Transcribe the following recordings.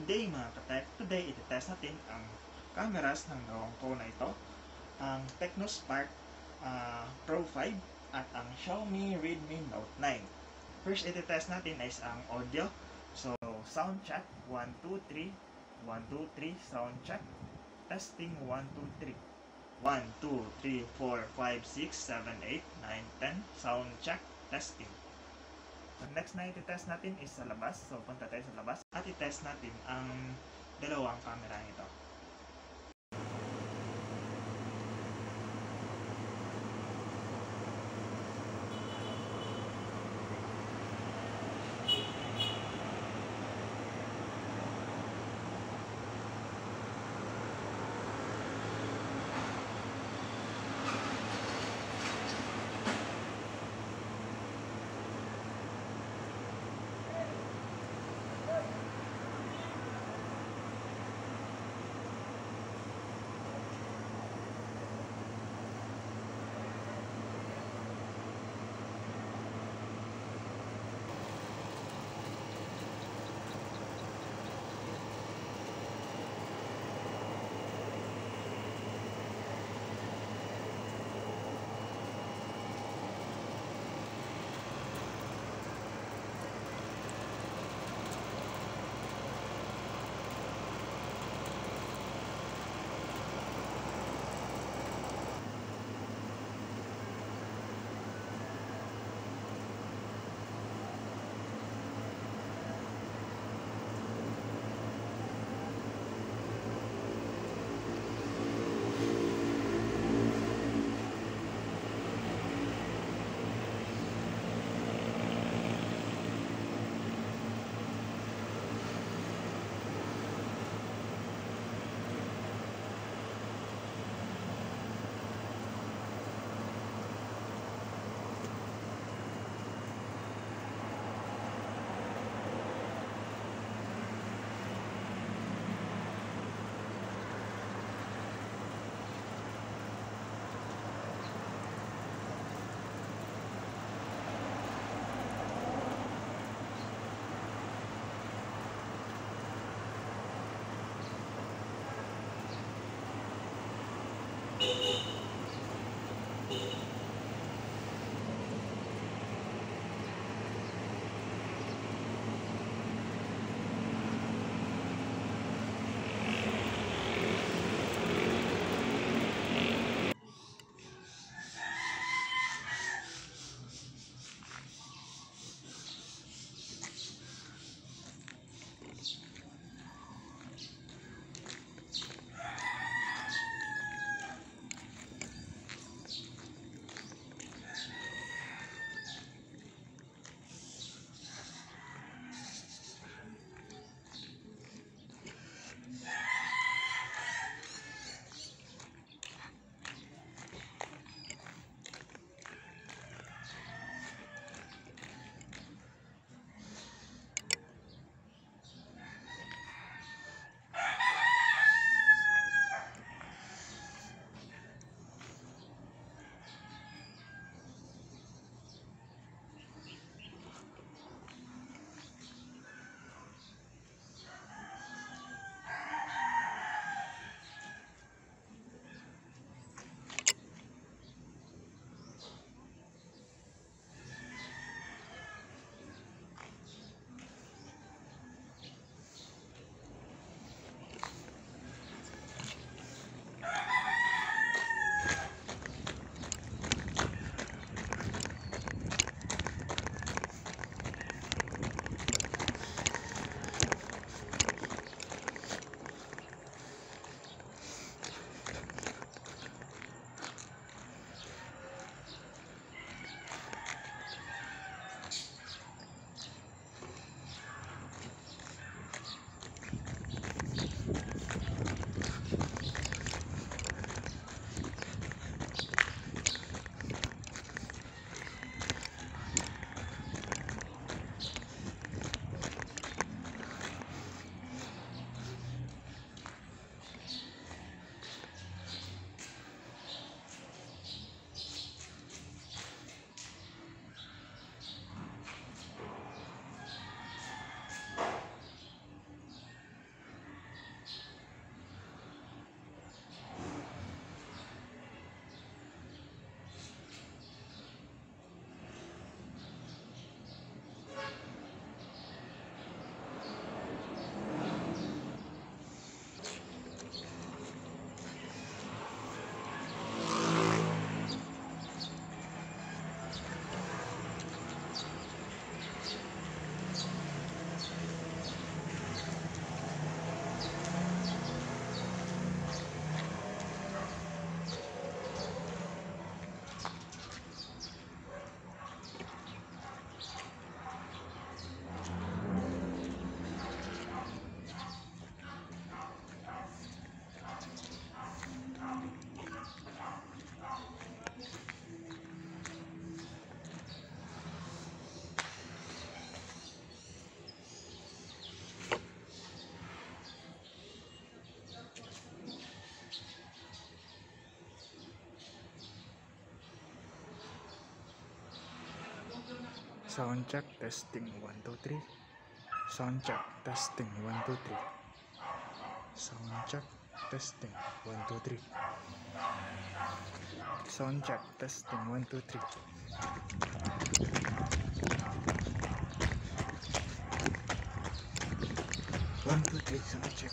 Good day mga ka-tech. Today, iti-test natin ang cameras ng nawang phone na ito. Ang Tecnospark Pro 5 at ang Xiaomi Redmi Note 9. First, iti-test natin is ang audio. So, sound check. 1, 2, 3. 1, 2, 3. Sound check. Testing 1, 2, 3. 1, 2, 3, 4, 5, 6, 7, 8, 9, 10. Sound check. Testing. So, next na iti-test natin is sa labas. So, punta tayo sa labas at i-test natin ang dalawang camera nito. Sound check, testing 1 2 3. Sound check, testing 1 2 3. Sound check, testing 1 2 3. Sound check, testing 1 2 3. 1 2 3, sound check.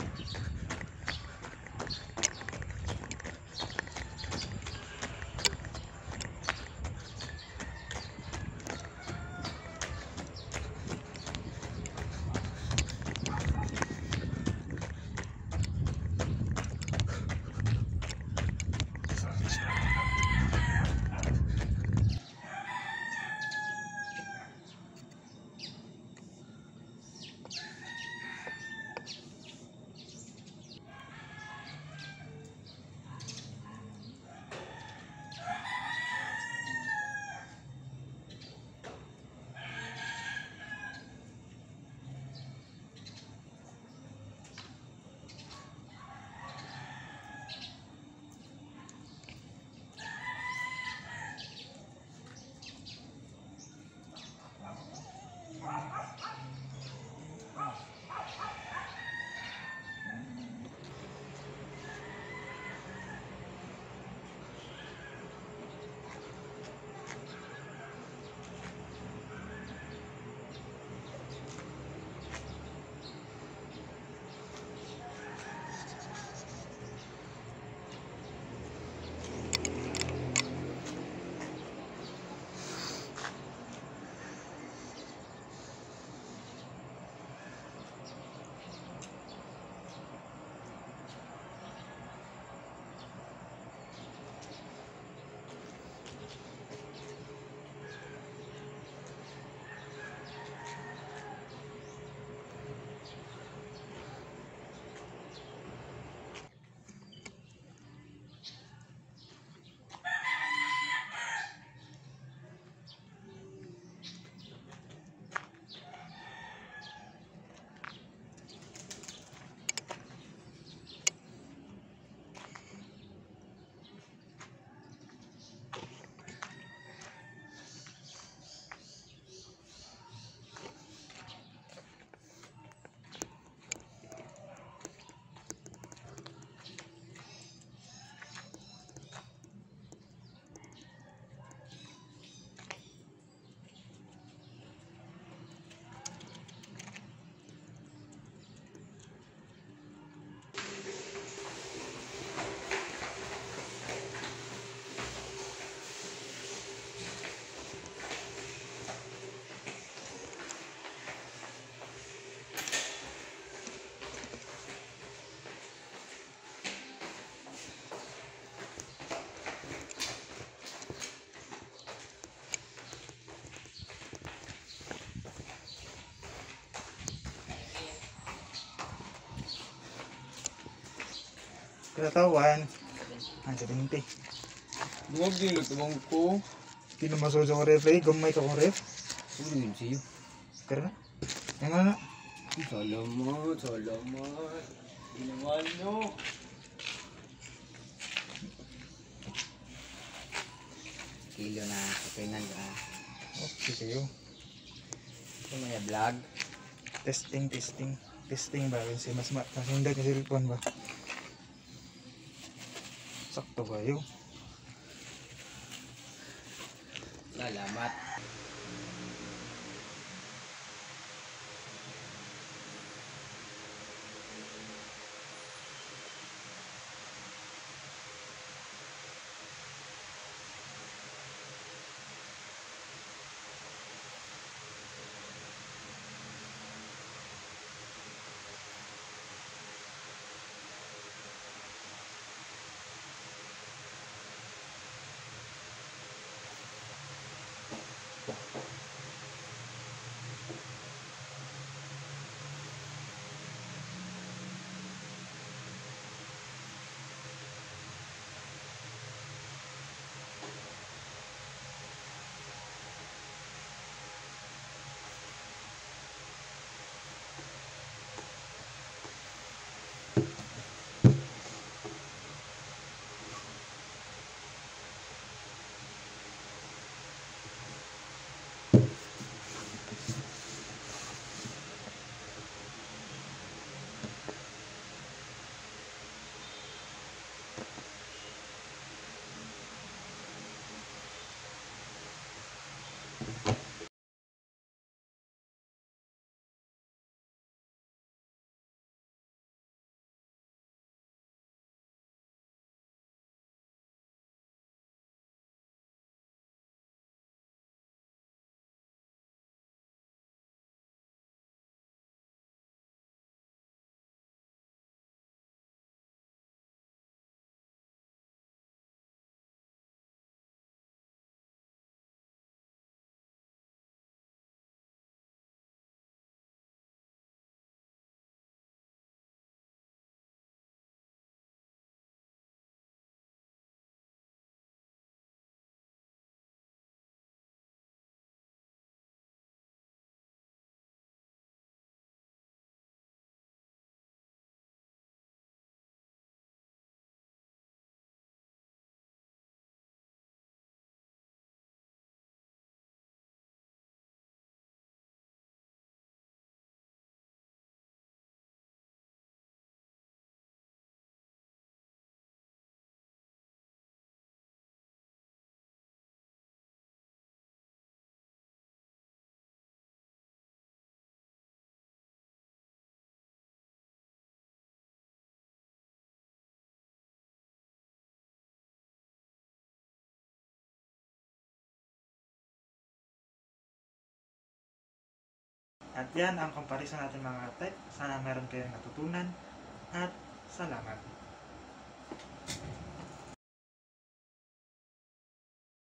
Katawan, ang 70. Huwag din nagtawang ko. Hindi na masuso ko ref eh, gamay ka ko ref. Huwag din siya. Kaya na, yan nga na. Salamat, salamat. Ginawan nyo. Kilo na kapinan ka. Okay kayo. Ito may vlog. Testing, testing. Testing ba? Kasi mas hindi ka cellphone ba? Sakto kayo. Salamat. At yan ang comparison natin mga tech. Sana meron kayong natutunan at salamat.